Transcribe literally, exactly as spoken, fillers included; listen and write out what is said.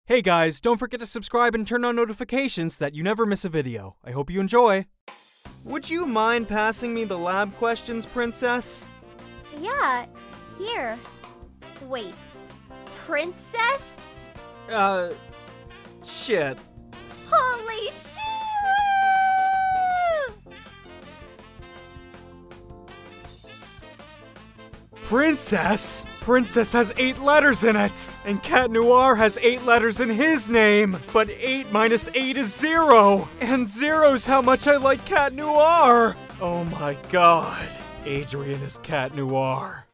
Hey guys, don't forget to subscribe and turn on notifications so that you never miss a video. I hope you enjoy. Would you mind passing me the lab questions, Princess? Yeah, here. Wait, Princess? Uh, shit. Holy shit! Princess? Princess has eight letters in it! And Cat Noir has eight letters in his name! But eight minus eight is zero! And zero's how much I like Cat Noir! Oh my god. Adrien is Cat Noir.